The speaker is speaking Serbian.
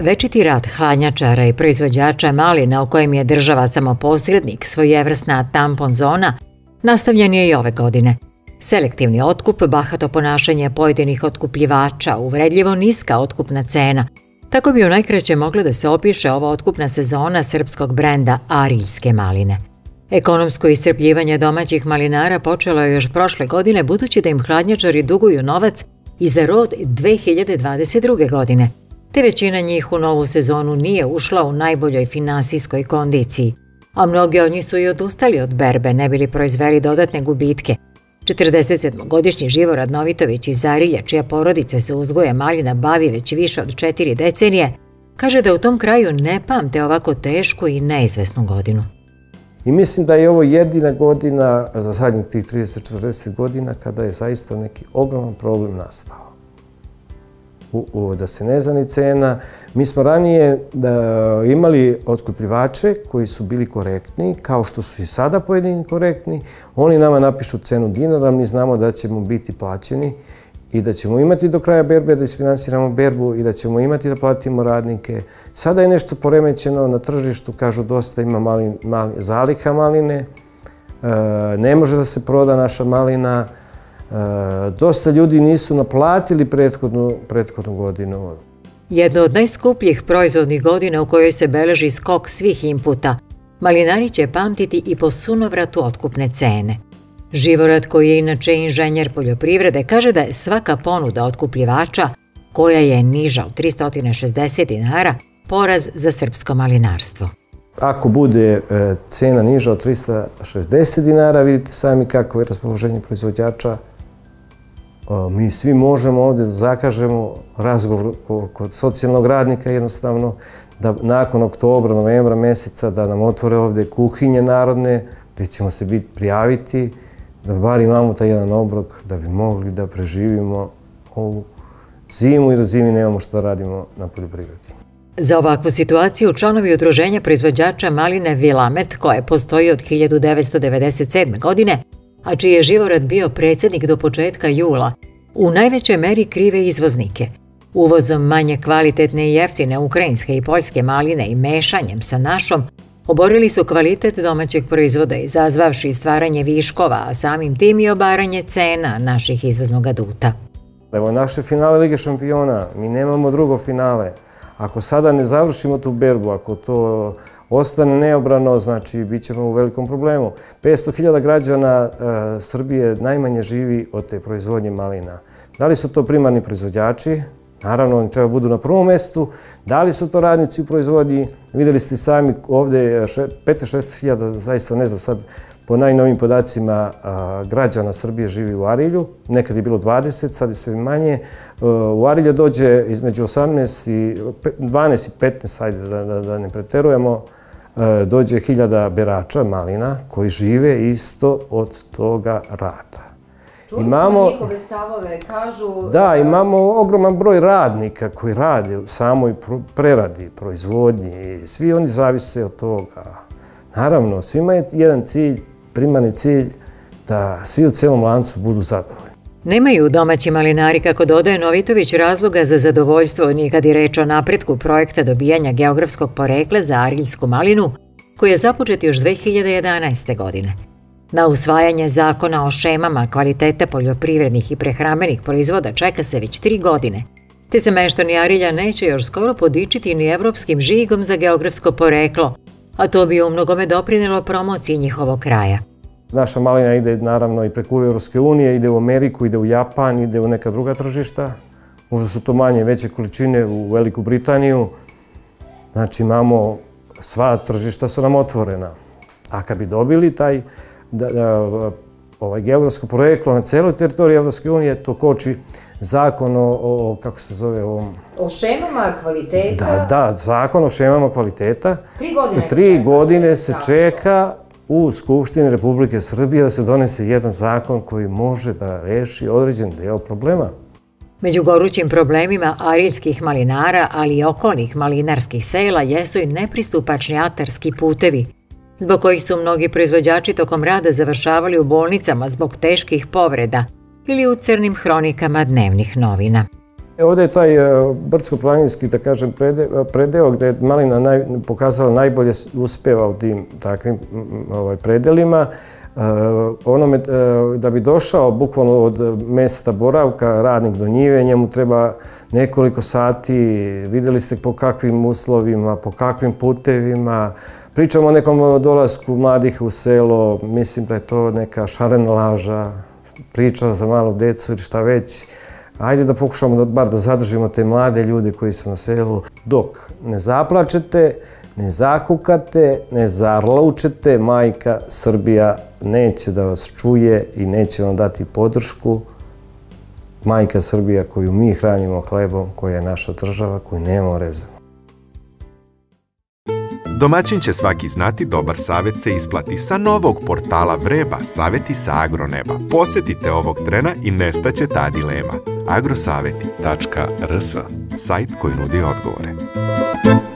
Večiti rat hladnjačara i proizvođača malina u kojem je država samo posrednik, svojevrsna tampon zona, nastavljen je i ove godine. Selektivni otkup, bahato ponašanje pojedinih otkupljivača, uvredljivo niska otkupna cena. Tako bi u najkraće mogla da se opiše ova otkupna sezona srpskog brenda Ariljske maline. Ekonomsko iscrpljivanje domaćih malinara počelo je još prošle godine, budući da im hladnjačari duguju novac i za rod 2022. godine, te većina njih u novu sezonu nije ušla u najboljoj finansijskoj kondiciji, a mnogi od njih su i odustali od berbe, ne bili proizveli dodatne gubitke. 47-godišnji Živorad Novitović iz Arilja, čija porodica se uzgojem malina bavi već više od 4 decenije, kaže da u tom kraju ne pamte ovako tešku i neizvesnu godinu. I mislim da je ovo jedina godina za zadnjih tih 30-40 godina kada je zaista neki ogroman problem nastao. Da se ne zna ni cena. Mi smo ranije imali otkupljivače koji su bili korektni, kao što su i sada pojedini korektni. Oni nama napišu cenu dinara, mi znamo da ćemo biti plaćeni i da ćemo imati do kraja berbe, da isfinansiramo berbu i da ćemo imati da platimo radnike. Sada je nešto poremećeno na tržištu, kažu dosta ima zaliha maline, ne može da se proda naša malina. Dosta ljudi nisu naplatili prethodnu godinu. Jedno od najskupljih proizvodnih godina u kojoj se beleži skok svih inputa, malinari će pamtiti i po sunovratu otkupne cene. Živorad, koji je inače inženjer poljoprivrede, kaže da je svaka ponuda otkupljivača, koja je niža od 360 dinara, poraz za srpsko malinarstvo. Ako bude cena niža od 360 dinara, vidite sami kako je raspoloženje proizvođača. Mi svi možemo ovdje da zakažemo razgovor kod socijalnog radnika jednostavno, da nakon oktobra, novembra meseca da nam otvore ovdje kuhinje narodne, gdje ćemo se biti prijaviti, da bar imamo taj jedan obrok, da bi mogli da preživimo ovu zimu jer zimi nemamo što da radimo na poljoprivredi. Za ovakvu situaciju članovi udruženja proizvođača maline Vilamet, koje postoji od 1997. godine, a čiji je Živorad bio predsjednik do početka jula, u najvećoj meri krive izvoznike. Uvozom manje kvalitetne i jeftine ukrajinske i poljske maline i mešanjem sa našom, oborili su kvalitet domaćeg proizvoda, izazvavši stvaranje viškova, a samim tim i obaranje cena naših izvoznog aduta. Evo naše finale Lige šampiona, mi nemamo drugo finale. Ako sada ne završimo tu berbu, ako to ostane neobrano, znači bit ćemo u velikom problemu. 500.000 građana Srbije najmanje živi od te proizvodnje malina. Da li su to primarni proizvođači? Naravno, oni treba budu na prvom mestu. Da li su to radnici u proizvodnji? Vidjeli ste sami ovdje 5-6.000, zaista ne znam sad, po najnovim podacima građana Srbije živi u Arilju. Nekad je bilo 20, sad je sve manje. U Arilje dođe između 12 i 15, ajde da ne preterujemo, dođe 1000 berača malina koji žive isto od toga rada. Čuli smo njihove stavove, kažu... Da, imamo ogroman broj radnika koji rade u samoj preradi, proizvodnji i svi oni zavise od toga. Naravno, svima je jedan cilj, primarni cilj, da svi u celom lancu budu zadovoljni. Nemaju domaći malinari, kako dodaje Novitović, razloga za zadovoljstvo ni kad je reč o napretku projekta dobijanja geografskog porekla za ariljsku malinu, koji je započet još 2011. godine. Na usvajanje zakona o šemama kvaliteta poljoprivrednih i prehrambenih proizvoda čeka se već 3 godine, te se meštani Arilja neće još skoro podičiti ni evropskim žigom za geografsko poreklo, a to bi u mnogome doprinelo promociji njihovog kraja. Naša malina ide naravno i preko Evropske unije, ide u Ameriku, ide u Japan, ide u neka druga tržišta. Možda su to manje, veće količine u Veliku Britaniju. Znači imamo, sva tržišta su nam otvorena. A kad bi dobili taj geografsko poreklo na celoj teritoriji Evropske unije, to koči zakon o, kako se zove ovom... O šemama kvaliteta? Da, zakon o šemama kvaliteta. 3 godine? 3 godine se čeka u Skupštini Republike Srbije da se donese jedan zakon koji može da reši određen deo problema. Među gorućim problemima ariljskih malinara, ali i okolnih malinarskih sela, jesu i nepristupačni atarski putevi, zbog kojih su mnogi proizvođači tokom rada završavali u bolnicama zbog teških povreda ili u crnim hronikama dnevnih novina. Ovdje je taj brdsko-planinski, da kažem, predeo gdje je malina pokazala najbolje uspjeva u tim takvim predelima. Da bi došao bukvalno od mjesta boravka, radnik do njive, njemu treba nekoliko sati. Vidjeli ste po kakvim uslovima, po kakvim putevima. Pričamo o nekom dolasku mladih u selo, mislim da je to neka šarena laža, priča za malu decu ili šta već. Ajde da pokušamo bar da zadržimo te mlade ljude koji su na selu. Dok ne zaplačete, ne zakukate, ne zarlaučete, majka Srbija neće da vas čuje i neće vam dati podršku. Majka Srbija koju mi hranimo hlebom, koja je naša država, koju nemamo rezano. Domaćin će svaki znati, dobar savjet se isplati. Sa novog portala Vreba, savjeti sa agroneba. Posjetite ovog trena i nestaće ta dilema. agrosaveti.rs, sajt koji nudi odgovore.